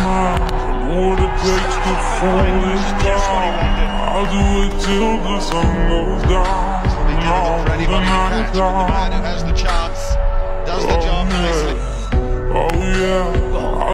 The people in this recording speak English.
know what it takes to fall this down. I'll do it till the sun goes down. The man who has the chance.